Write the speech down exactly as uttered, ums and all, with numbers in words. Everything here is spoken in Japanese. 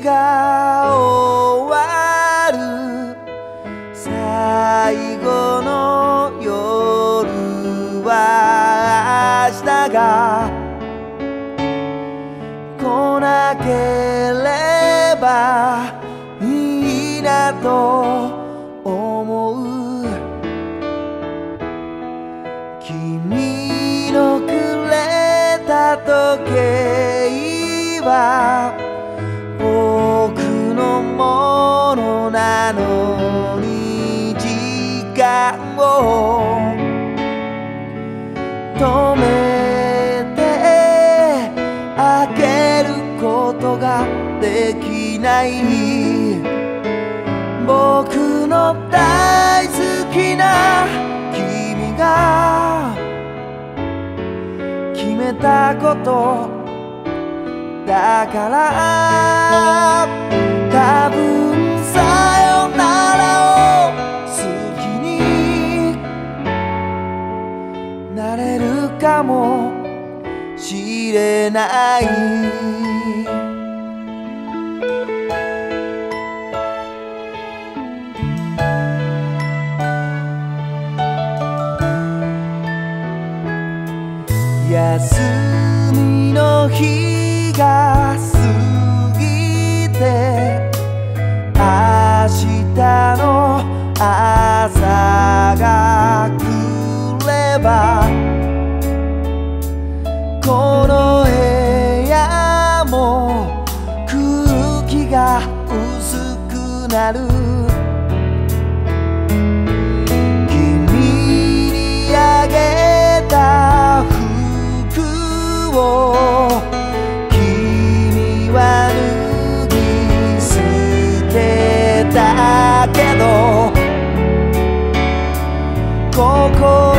が終わる最後の夜は明日が来なければいいなと思う。君のくれた時計は僕のものなのに時間を止めてあげることができない。僕の大好きな君が決めたことだから多分さよならを好きになれるかもしれない。休みの日が過ぎて明日の朝が来ればこの部屋も空気が薄くなる。君にあげた君は脱ぎ捨てたけどここ